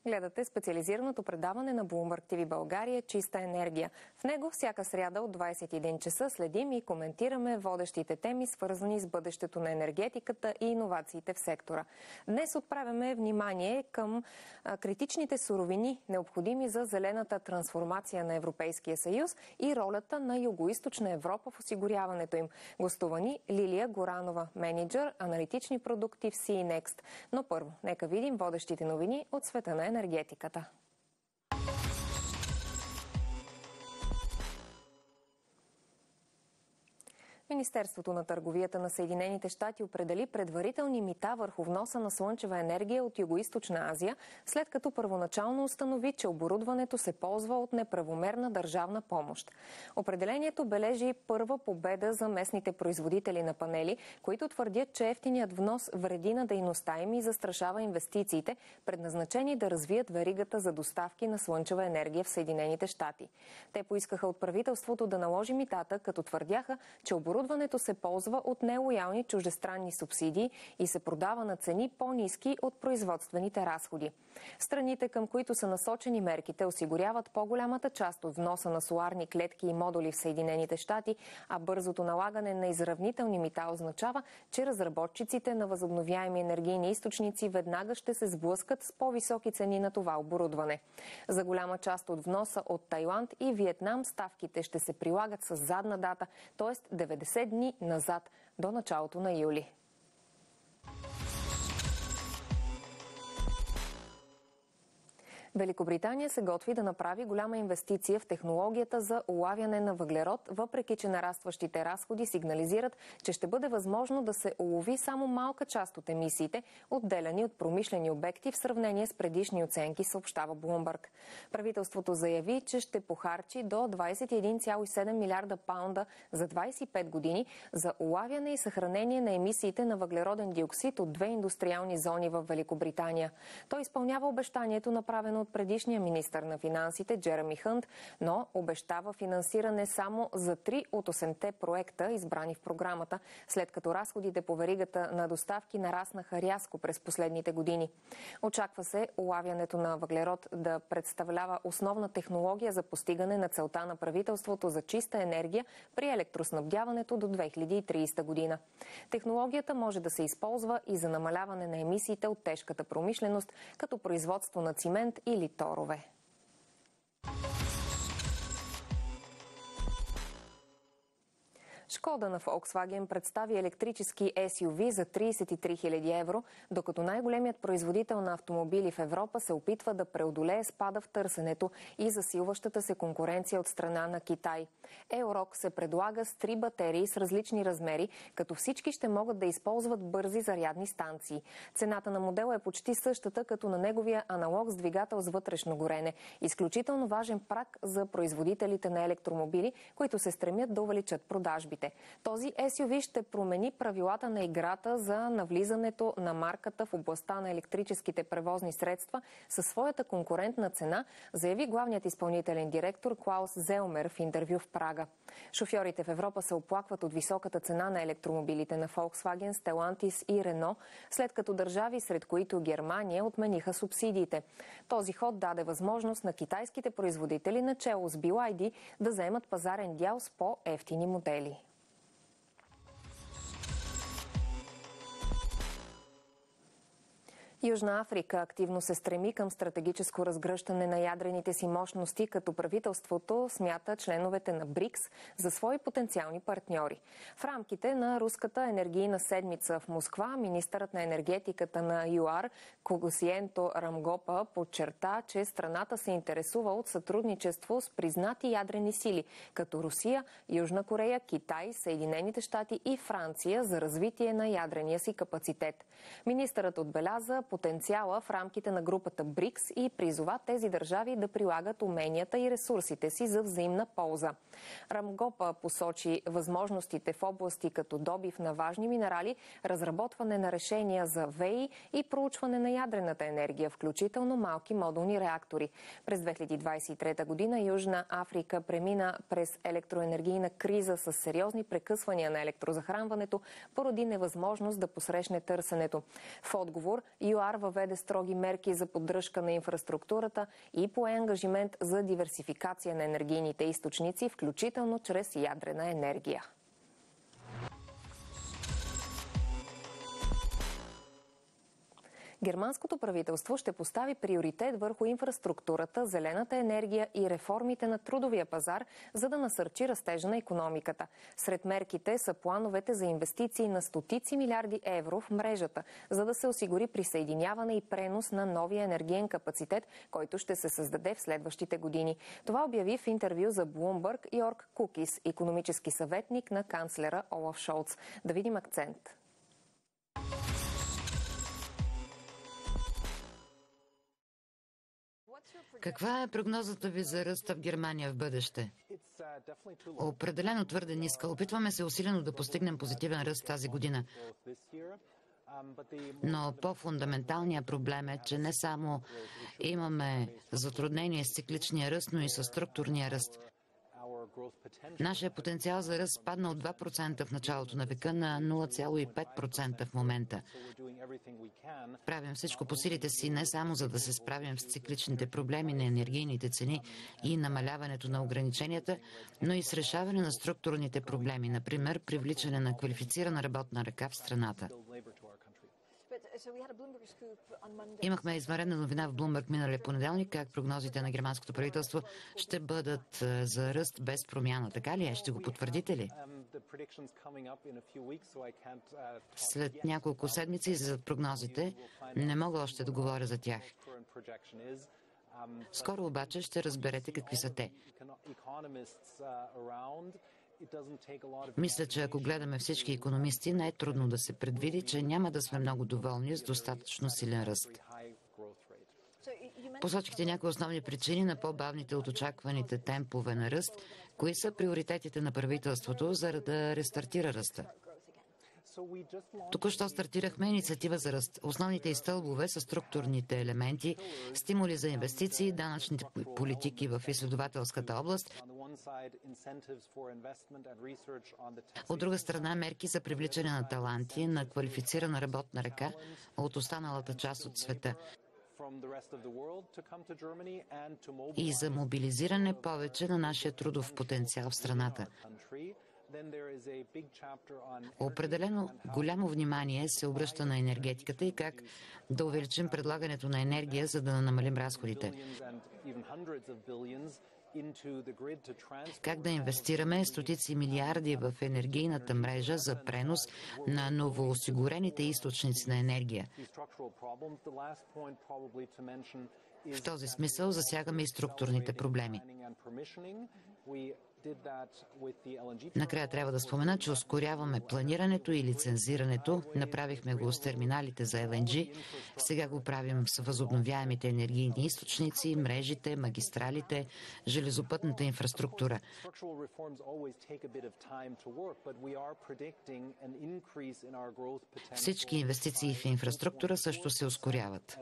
Гледате специализираното предаване на Bloomberg TV България "Чиста енергия". В него всяка сряда от 21 часа следим и коментираме водещите теми, свързани с бъдещето на енергетиката и иновациите в сектора. Днес отправяме внимание към критичните суровини, необходими за зелената трансформация на Европейския съюз и ролята на Югоизточна Европа в осигуряването им. Гостувани Лилия Горанова, менеджер аналитични продукти в CNext. Но първо, нека видим водещите новини от света на енергетиката. Министерството на търговията на Съединените щати определи предварителни мита върху вноса на слънчева енергия от Югоизточна Азия, след като първоначално установи, че оборудването се ползва от неправомерна държавна помощ. Определението бележи първа победа за местните производители на панели, които твърдят, че евтиният внос вреди на дейността им и застрашава инвестициите, предназначени да развият веригата за доставки на слънчева енергия в Съединените щати. Те поискаха от правителството да наложи митата, като твърдяха, че оборудването се ползва от нелоялни чуждестранни субсидии и се продава на цени по-ниски от производствените разходи. Страните, към които са насочени мерките, осигуряват по-голямата част от вноса на соларни клетки и модули в Съединените щати, а бързото налагане на изравнителни мита означава, че разработчиците на възобновяеми енергийни източници веднага ще се сблъскат с по-високи цени на това оборудване. За голяма част от вноса от Тайланд и Виетнам ставките ще се прилагат с задна дата, т.е. 90 дни назад, до началото на юли. Великобритания се готви да направи голяма инвестиция в технологията за улавяне на въглерод, въпреки че нарастващите разходи сигнализират, че ще бъде възможно да се улови само малка част от емисиите, отделяни от промишлени обекти в сравнение с предишни оценки, съобщава Bloomberg. Правителството заяви, че ще похарчи до 21,7 милиарда паунда за 25 години за улавяне и съхранение на емисиите на въглероден диоксид от две индустриални зони в Великобритания. Той изпълнява обещанието, направено от предишния министър на финансите Джереми Хънт, но обещава финансиране само за 3 от 8-те проекта, избрани в програмата, след като разходите по веригата на доставки нараснаха рязко през последните години. Очаква се улавянето на въглерод да представлява основна технология за постигане на целта на правителството за чиста енергия при електроснабдяването до 2030 година. Технологията може да се използва и за намаляване на емисиите от тежката промишленост, като производство на цимент или торове. Шкода на Volkswagen представи електрически SUV за 33 000 евро, докато най-големият производител на автомобили в Европа се опитва да преодолее спада в търсенето и засилващата се конкуренция от страна на Китай. Елрок се предлага с 3 батерии с различни размери, като всички ще могат да използват бързи зарядни станции. Цената на модела е почти същата като на неговия аналог с двигател с вътрешно горене. Изключително важен праг за производителите на електромобили, които се стремят да увеличат продажбите. Този SUV ще промени правилата на играта за навлизането на марката в областта на електрическите превозни средства със своята конкурентна цена, заяви главният изпълнителен директор Клаус Зелмер в интервю в Прага. Шофьорите в Европа се оплакват от високата цена на електромобилите на Volkswagen, Stellantis и Renault, след като държави, сред които Германия, отмениха субсидиите. Този ход даде възможност на китайските производители, начело с BYD, да заемат пазарен дял с по-евтини модели. Южна Африка активно се стреми към стратегическо разгръщане на ядрените си мощности, като правителството смята членовете на БРИКС за свои потенциални партньори. В рамките на руската енергийна седмица в Москва, министърът на енергетиката на ЮАР Когосиенто Рамгопа подчерта, че страната се интересува от сътрудничество с признати ядрени сили, като Русия, Южна Корея, Китай, Съединените щати и Франция за развитие на ядрения си капацитет. Министърът отбеляза потенциала в рамките на групата БРИКС и призова тези държави да прилагат уменията и ресурсите си за взаимна полза. Рамгопа посочи възможностите в области като добив на важни минерали, разработване на решения за ВЕИ и проучване на ядрената енергия, включително малки модулни реактори. През 2023 година Южна Африка премина през електроенергийна криза с сериозни прекъсвания на електрозахранването поради невъзможност да посрещне търсенето. В отговор ЮАР въведе строги мерки за поддръжка на инфраструктурата и пое ангажимент за диверсификация на енергийните източници, включително чрез ядрена енергия. Германското правителство ще постави приоритет върху инфраструктурата, зелената енергия и реформите на трудовия пазар, за да насърчи растежа на икономиката. Сред мерките са плановете за инвестиции на стотици милиарди евро в мрежата, за да се осигури присъединяване и пренос на новия енергиен капацитет, който ще се създаде в следващите години. Това обяви в интервю за Bloomberg Йорк Кукис, икономически съветник на канцлера Олаф Шолц. Да видим акцент. Каква е прогнозата ви за ръста в Германия в бъдеще? Определено твърде ниска. Опитваме се усилено да постигнем позитивен ръст тази година. Но по-фундаменталният проблем е, че не само имаме затруднение с цикличния ръст, но и с структурния ръст. Нашия потенциал за ръст падна от 2% в началото на века на 0,5% в момента. Правим всичко по силите си не само за да се справим с цикличните проблеми на енергийните цени и намаляването на ограниченията, но и с решаване на структурните проблеми, например привличане на квалифицирана работна ръка в страната. Имахме извънредна новина в Bloomberg миналия понеделник, как прогнозите на германското правителство ще бъдат за ръст без промяна. Така ли е? Ще го потвърдите ли? След няколко седмици излизат прогнозите. Не мога още да говоря за тях. Скоро обаче ще разберете какви са те. Мисля, че ако гледаме всички икономисти, не е трудно да се предвиди, че няма да сме много доволни с достатъчно силен ръст. Посочихте някои основни причини на по-бавните от очакваните темпове на ръст. Кои са приоритетите на правителството, за да рестартира ръста? Току-що стартирахме инициатива за ръст. Основните изстълбове са структурните елементи, стимули за инвестиции, данъчните политики в изследователската област. От друга страна, мерки за привличане на таланти, на квалифицирана работна ръка от останалата част от света и за мобилизиране повече на нашия трудов потенциал в страната. Определено голямо внимание се обръща на енергетиката и как да увеличим предлагането на енергия, за да намалим разходите. Как да инвестираме стотици милиарди в енергийната мрежа за пренос на новоосигурените източници на енергия. В този смисъл засягаме и структурните проблеми. Накрая трябва да спомена, че ускоряваме планирането и лицензирането. Направихме го с терминалите за LNG. Сега го правим с възобновяемите енергийни източници, мрежите, магистралите, железопътната инфраструктура. Всички инвестиции в инфраструктура също се ускоряват.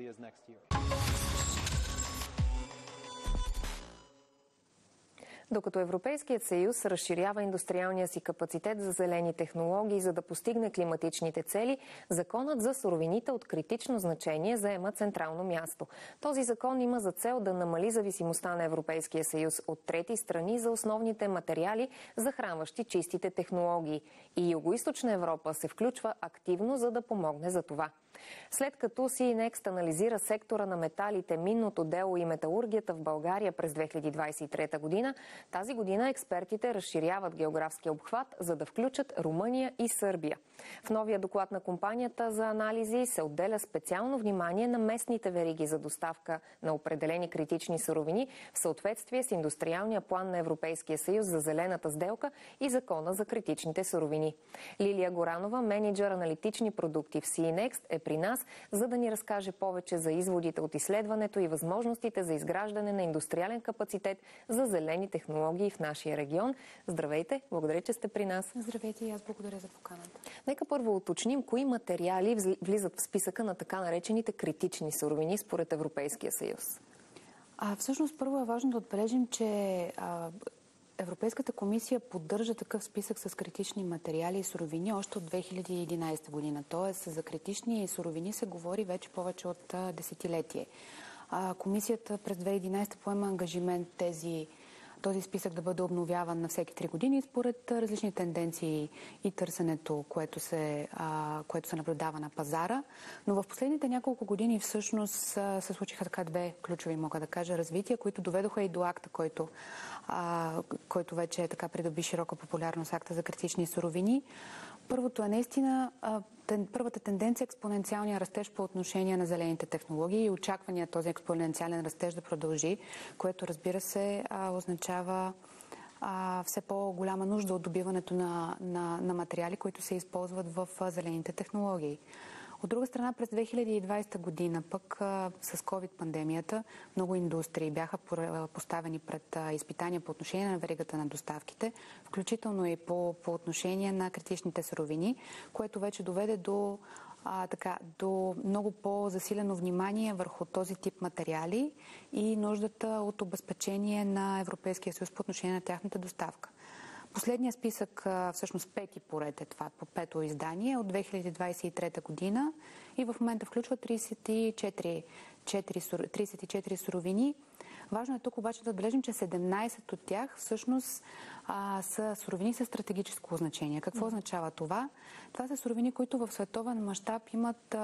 Докато Европейският съюз разширява индустриалния си капацитет за зелени технологии, за да постигне климатичните цели, законът за суровините от критично значение заема централно място. Този закон има за цел да намали зависимостта на Европейския съюз от трети страни за основните материали, захранващи чистите технологии. И Югоизточна Европа се включва активно, за да помогне за това. След като CNEXT анализира сектора на металите, минното дело и металургията в България през 2023 година, тази година експертите разширяват географския обхват, за да включат Румъния и Сърбия. В новия доклад на компанията за анализи се отделя специално внимание на местните вериги за доставка на определени критични суровини в съответствие с индустриалния план на Европейския съюз за зелената сделка и закона за критичните суровини. Лилия Горанова, мениджър аналитични продукти в CNEXT, е при нас, за да ни разкаже повече за изводите от изследването и възможностите за изграждане на индустриален капацитет за зелени технологии в нашия регион. Здравейте, благодаря, че сте при нас. Здравейте и аз благодаря за поканата. Нека първо уточним кои материали влизат в списъка на така наречените критични суровини според Европейския съюз. Всъщност първо е важно да отбележим, че Европейската комисия поддържа такъв списък с критични материали и суровини още от 2011 година. Тоест за критични суровини се говори вече повече от десетилетие. Комисията през 2011 поема ангажимент този списък да бъде обновяван на всеки 3 години според различни тенденции и търсенето, което се наблюдава на пазара. Но в последните няколко години всъщност се случиха така две ключови, мога да кажа, развития, които доведоха и до акта, който вече така придоби широка популярност, акта за критични суровини. Първото е наистина първата тенденция е експоненциалния растеж по отношение на зелените технологии и очаквания този експоненциален растеж да продължи, което разбира се означава все по-голяма нужда от добиването на материали, които се използват в зелените технологии. От друга страна, през 2020 година, пък с COVID-пандемията, много индустрии бяха поставени пред изпитания по отношение на веригата на доставките, включително и по отношение на критичните суровини, което вече доведе до много по-засилено внимание върху този тип материали и нуждата от обезпечение на Европейския съюз по отношение на тяхната доставка. Последният списък, всъщност пети поред е това, по пето издание от 2023 година и в момента включва 34 суровини. Важно е тук обаче да отбележим, че 17 от тях всъщност са суровини със стратегическо значение. Какво означава това? Това са суровини, които в световен мащаб имат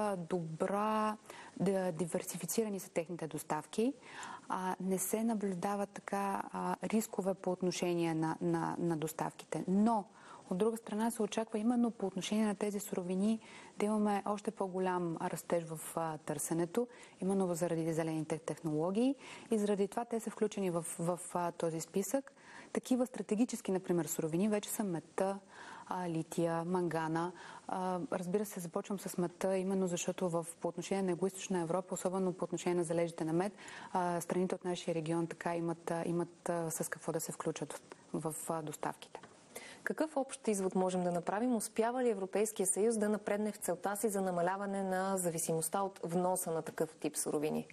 диверсифицирани са техните доставки. Не се наблюдават така рискове по отношение на доставките. Но от друга страна се очаква именно по отношение на тези суровини да имаме още по-голям растеж в търсенето, именно заради зелените технологии и заради това те са включени в този списък. Такива стратегически, например, суровини вече са медта, лития, мангана. Разбира се, започвам с медта, именно защото по отношение на Югоизточна Европа, особено по отношение на залежите на мед, страните от нашия регион така имат с какво да се включат в доставките. Какъв общ извод можем да направим? Успява ли Европейския съюз да напредне в целта си за намаляване на зависимостта от вноса на такъв тип суровини?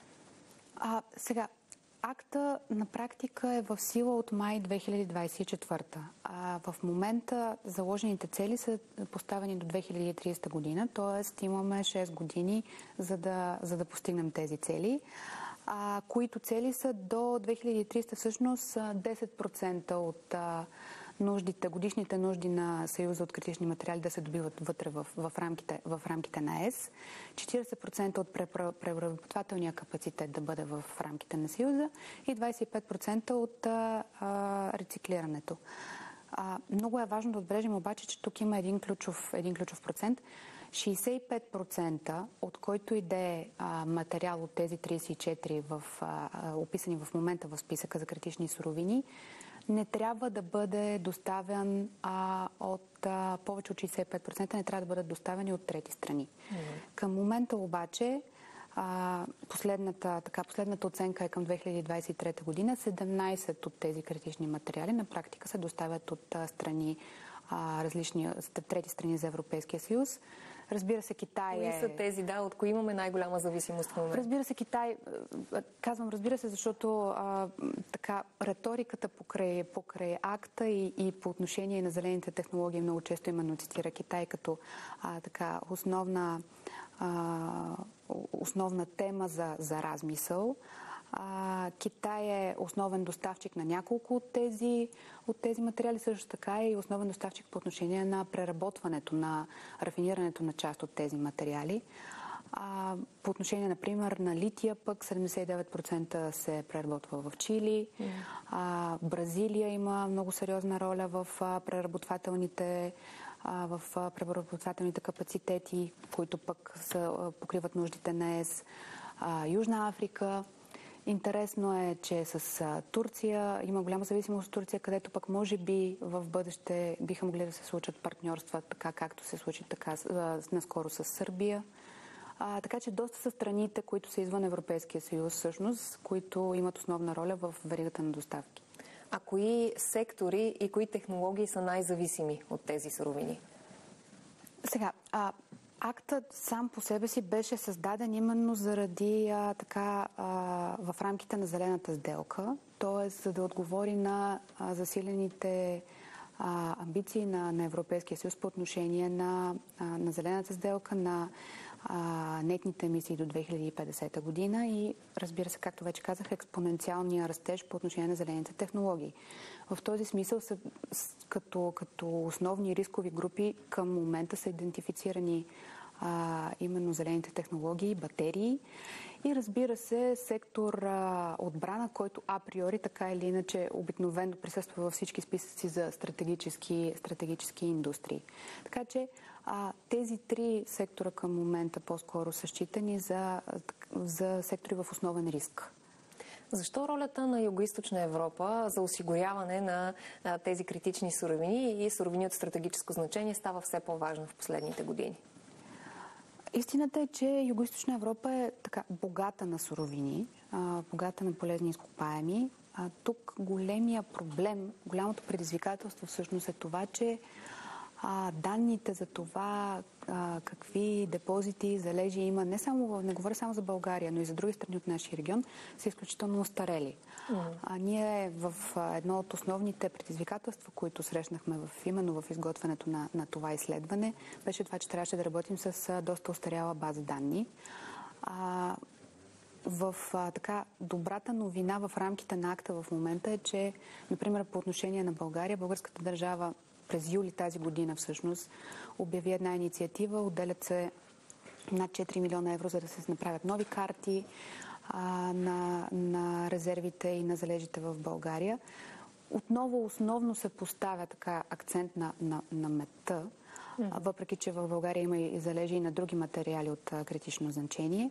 Сега, акта на практика е в сила от май 2024. В момента заложените цели са поставени до 2030 година, т.е. имаме 6 години за да постигнем тези цели. Които цели са до 2300 всъщност 10% от годишните нужди на Съюза от критични материали да се добиват вътре в рамките на ЕС, 40% от преработвателния капацитет да бъде в рамките на Съюза и 25% от рециклирането. Много е важно да отбележим обаче, че тук има един ключов процент. 65% от който и да е материал от тези 34 описани в момента в списъка за критични суровини, не трябва да бъде доставен от повече от 65% не трябва да бъдат доставени от трети страни. Към момента обаче последната оценка е към 2023 година. 17 от тези критични материали на практика се доставят от различни трети страни за Европейския съюз. Разбира се, Китай Кои са тези, от кои имаме най-голяма зависимост в момента? Разбира се, Китай, казвам разбира се, защото риториката покрай акта и по отношение на зелените технологии много често именно цитира Китай като основна тема за размисъл. Китай е основен доставчик на няколко от тези материали, също така и основен доставчик по отношение на преработването, на рафинирането на част от тези материали. По отношение, например, на лития пък 79% се преработва в Чили. Бразилия има много сериозна роля в преработвателните капацитети, които пък покриват нуждите на ЕС. Южна Африка. Интересно е, че с Турция има голяма зависимост от Турция, където пък може би в бъдеще биха могли да се случат партньорства, така както се случи наскоро с Сърбия. Така че доста са страните, които са извън Европейския съюз, всъщност, които имат основна роля в веригата на доставки. А кои сектори и кои технологии са най-зависими от тези суровини? Сега, Актът сам по себе си беше създаден именно заради в рамките на зелената сделка, т.е. за да отговори на засилените амбиции на Европейския съюз по отношение на зелената сделка, на нетните емисии до 2050 година и, разбира се, както вече казах, експоненциалния растеж по отношение на зелените технологии. В този смисъл като основни рискови групи към момента са идентифицирани именно зелените технологии, батерии и, разбира се, сектор отбрана, който априори така или иначе обикновено присъства във всички списъци за стратегически индустрии. Така че тези три сектора към момента по-скоро са считани за сектори в основен риск. Защо ролята на Югоизточна Европа за осигуряване на тези критични суровини и суровини от стратегическо значение става все по-важна в последните години? Истината е, че Югоизточна Европа е така богата на суровини, богата на полезни изкопаеми. Тук големия проблем, голямото предизвикателство всъщност е това, че данните за това какви депозити и залежи има, не говоря само за България, но и за други страни от нашия регион, са изключително остарели. Ние в едно от основните предизвикателства, които срещнахме именно в изготвянето на това изследване, беше това, че трябваше да работим с доста остаряла база данни. Така добрата новина в рамките на акта в момента е, че, например, по отношение на България, българската държава през юли тази година всъщност обяви една инициатива, отделят се над 4 милиона евро, за да се направят нови карти на резервите и на залежите в България. Отново основно се поставя така акцент на медта, въпреки че в България има и залежи и на други материали от критично значение.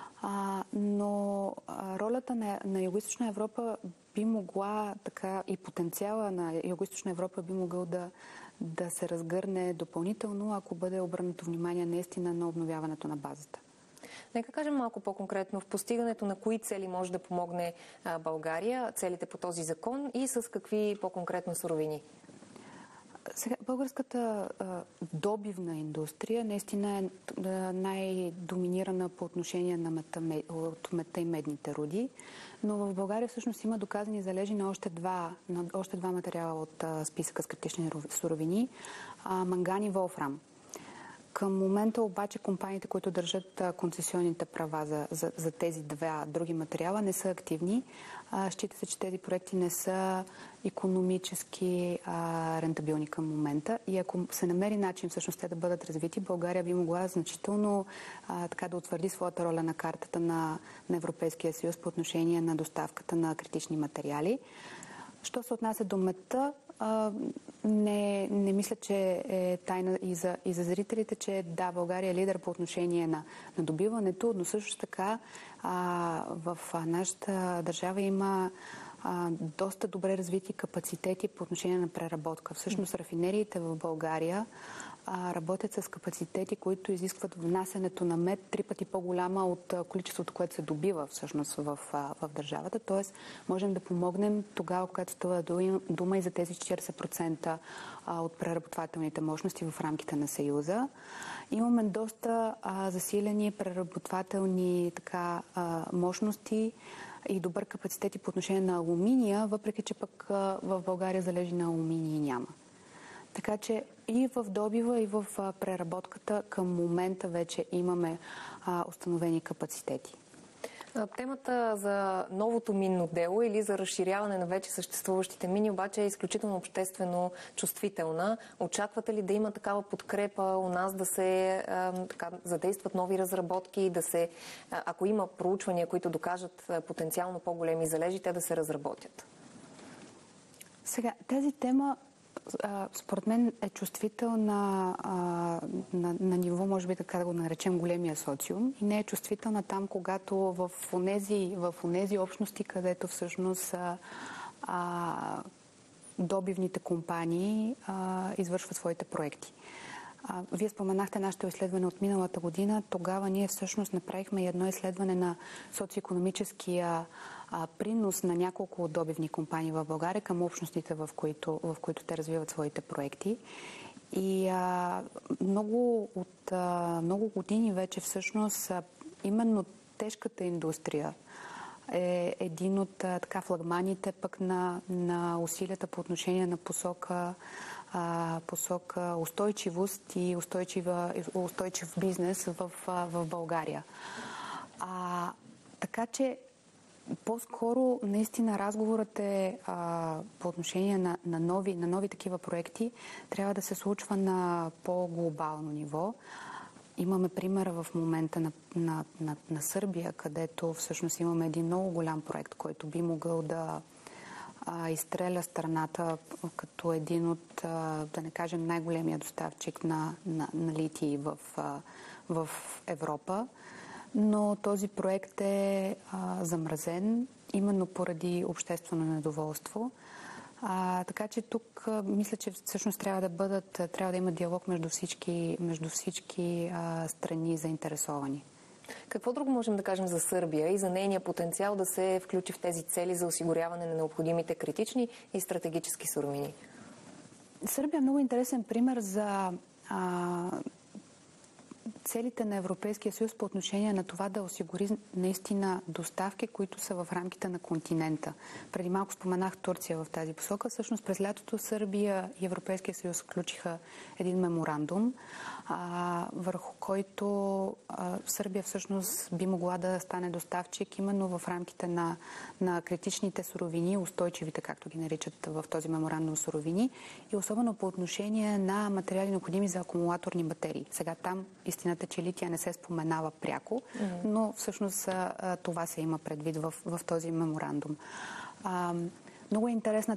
Но ролята на Югоизточна Европа би могла и потенциала на Югоизточна Европа би могъл да се разгърне допълнително, ако бъде обърнато внимание наистина на обновяването на базата. Нека кажем малко по-конкретно в постигането на кои цели може да помогне България, целите по този закон и с какви по-конкретно суровини? Сега, българската добивна индустрия наистина е най-доминирана по отношение на метта и медните руди, но в България всъщност има доказани залежи на още два материала от списъка с критични суровини – манган и волфрам. Към момента обаче компаниите, които държат концесионните права за тези два други материала, не са активни. Счита се, че тези проекти не са икономически рентабилни към момента и ако се намери начин всъщност те да бъдат развити, България би могла значително да утвърди своята роля на картата на Европейския съюз по отношение на доставката на критични материали. Що се отнася до медта, не мисля, че е тайна и за зрителите, че да, България е лидер по отношение на добиването, но също така в нашата държава има доста добре развити капацитети по отношение на преработка. Всъщност рафинериите в България работят с капацитети, които изискват внасянето на мед 3 пъти по-голяма от количеството, което се добива всъщност в държавата. Тоест, можем да помогнем тогава, когато става дума и за тези 40% от преработвателните мощности в рамките на Съюза. Имаме доста засилени преработвателни мощности и добър капацитет и по отношение на алуминия, въпреки че пък в България залежи на алуминий няма. Така че и в добива, и в преработката към момента вече имаме установени капацитети. Темата за новото минно дело или за разширяване на вече съществуващите мини обаче е изключително обществено чувствителна. Очаквате ли да има такава подкрепа у нас да се задействат нови разработки, ако има проучвания, които докажат потенциално по-големи залежи, те да се разработят? Сега, тази тема според мен е чувствителна на ниво, може би така да го наречем, големия социум и не е чувствителна там, когато в онези общности, където всъщност добивните компании извършват своите проекти. Вие споменахте нашето изследване от миналата година. Тогава ние всъщност направихме едно изследване на социоекономическия принос на няколко добивни компании в България към общностите, в които те развиват своите проекти. И много години вече всъщност именно тежката индустрия е един от флагманите пък на усилията по отношение на посока устойчивост и устойчив бизнес в България. Така че по-скоро наистина разговорът е по отношение на нови такива проекти трябва да се случва на по-глобално ниво. Имаме примера в момента на Сърбия, където всъщност имаме един много голям проект, който би могъл да изстреля страната като един от, да не кажем, най-големия доставчик на литий в Европа. Но този проект е замразен именно поради обществено недоволство. Така че тук мисля, че всъщност трябва да има диалог между всички страни заинтересовани. Какво друго можем да кажем за Сърбия и за нейния потенциал да се включи в тези цели за осигуряване на необходимите критични и стратегически суровини? Сърбия е много интересен пример за целите на Европейския съюз по отношение на това да осигури наистина доставки, които са в рамките на континента. Преди малко споменах Турция в тази посока. Всъщност през лятото Сърбия и Европейския съюз включиха един меморандум, върху който Сърбия всъщност би могла да стане доставчик именно в рамките на критичните суровини, устойчивите, както ги наричат в този меморандум суровини, и особено по отношение на материали необходими за акумулаторни батерии. Сега там истината, че лития не се споменава пряко, но всъщност това се има предвид в този меморандум. Много е интересна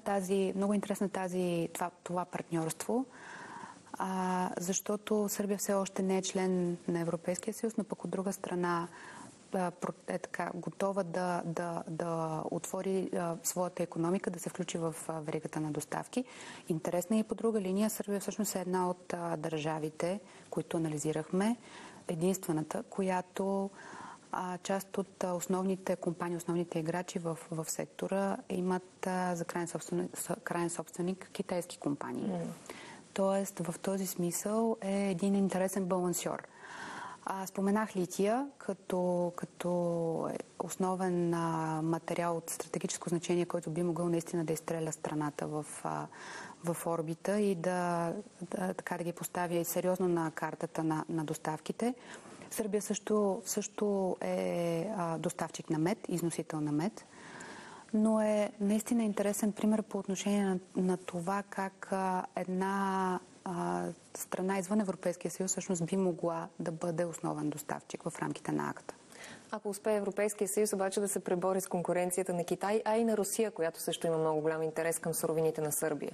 това партньорство, защото Сърбия все още не е член на Европейския съюз, но пък от друга страна е така готова да отвори своята икономика, да се включи в веригата на доставки. Интересна и по друга линия, Сърбия всъщност е една от държавите, които анализирахме, единствената, която част от основните компании, основните играчи в сектора имат за крайен собственик китайски компании. Тоест, в този смисъл е един интересен балансьор. Споменах лития като основен материал от стратегическо значение, който би могъл наистина да изстреля страната в орбита и да ги поставя сериозно на картата на доставките. Сърбия също е доставчик на мед, износител на мед, но е наистина интересен пример по отношение на това как една страна извън Европейския съюз всъщност би могла да бъде основен доставчик в рамките на АКТА. Ако успее Европейския съюз обаче да се пребори с конкуренцията на Китай, а и на Русия, която също има много голям интерес към суровините на Сърбия?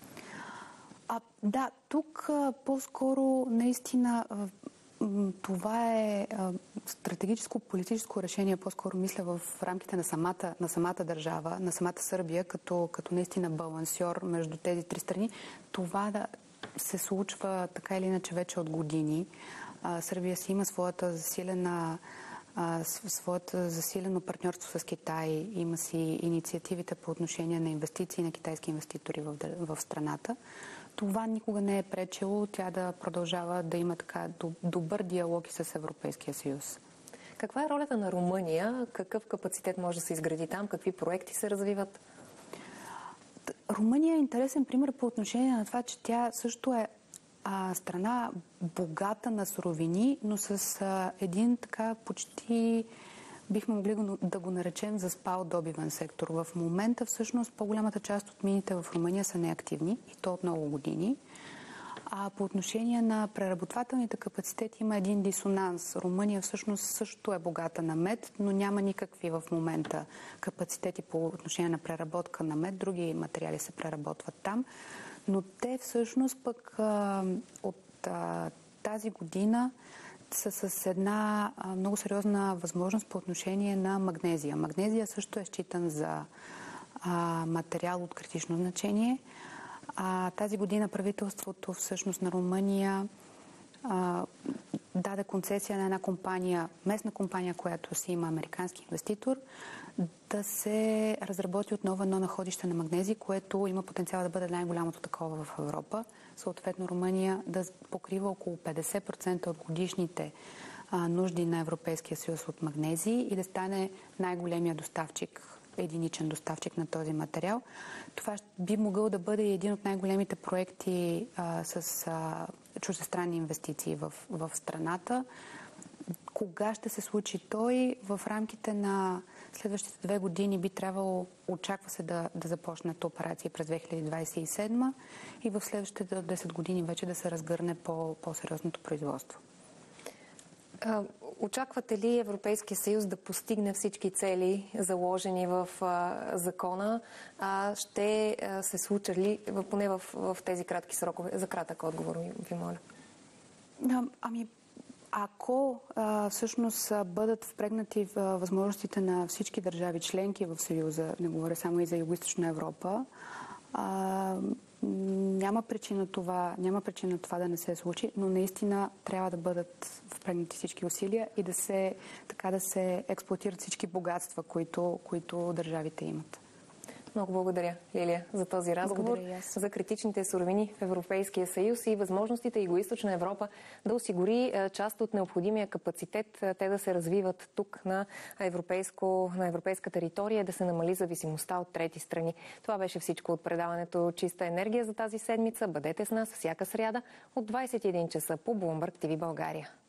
Да, тук по-скоро наистина това е стратегическо политическо решение, по-скоро мисля в рамките на самата държава, на самата Сърбия, като наистина балансьор между тези три страни. Това да се случва така или иначе вече от години. Сърбия си има своето засилено партньорство с Китай, има си инициативите по отношение на инвестиции на китайски инвеститори в страната. Това никога не е пречело тя да продължава да има така добър диалог и с Европейския съюз. Каква е ролята на Румъния? Какъв капацитет може да се изгради там? Какви проекти се развиват? Румъния е интересен пример по отношение на това, че тя също е страна богата на суровини, но с един така почти бихме могли да го наречем заспал добивен сектор. В момента всъщност по-голямата част от мините в Румъния са неактивни и то от много години. А по отношение на преработвателните капацитети има един дисонанс. Румъния всъщност също е богата на мед, но няма никакви в момента капацитети по отношение на преработка на мед. Други материали се преработват там. Но те всъщност пък от тази година са с една много сериозна възможност по отношение на магнезия. Магнезия също е считан за материал от критично значение. Тази година правителството всъщност на Румъния даде концесия на една компания, местна компания, която си има американски инвеститор, да се разработи отново едно находище на магнези, което има потенциал да бъде най-голямото такова в Европа. Съответно, Румъния да покрива около 50% от годишните нужди на Европейския съюз от магнези и да стане най-големия доставчик, единичен доставчик на този материал. Това би могъл да бъде един от най-големите проекти с чуждестранни инвестиции в страната. Кога ще се случи той? В рамките на следващите 2 години би трябвало, очаква се да започнат операции през 2027 и в следващите 10 години вече да се разгърне по-сериозното производство. Очаквате ли Европейския съюз да постигне всички цели, заложени в закона? Ще се случат ли, поне в тези кратки срокове? За кратък отговор ви моля. Ако всъщност бъдат впрегнати в възможностите на всички държави членки в Съюза, не говоря само и за Югоизточна Европа, няма причина това да не се случи, но наистина трябва да бъдат впрегнати всички усилия и да се експлоатират всички богатства, които държавите имат. Много благодаря, Лилия, за този разговор, за критичните суровини в Европейския съюз и възможностите Югоизточна Европа да осигури част от необходимия капацитет, те да се развиват тук на европейска територия, да се намали зависимостта от трети страни. Това беше всичко от предаването Чиста енергия за тази седмица. Бъдете с нас всяка сряда от 21 часа по Bloomberg TV България.